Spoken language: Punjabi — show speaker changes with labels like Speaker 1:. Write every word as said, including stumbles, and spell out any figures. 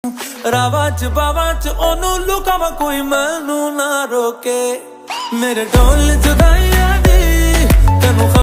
Speaker 1: ਰਾਵਾਂ ਚ ਬਾਵਾਂ ਚ ਉਹਨੂੰ ਲੁਕਾਵਾਂ ਕੋਈ ਮੈਨੂੰ ਨਾ ਰੋਕੇ ਮੇਰੇ ਢੋਲ ਜੁਦਾਈਆਂ ਦੀ ਤੈਨੂੰ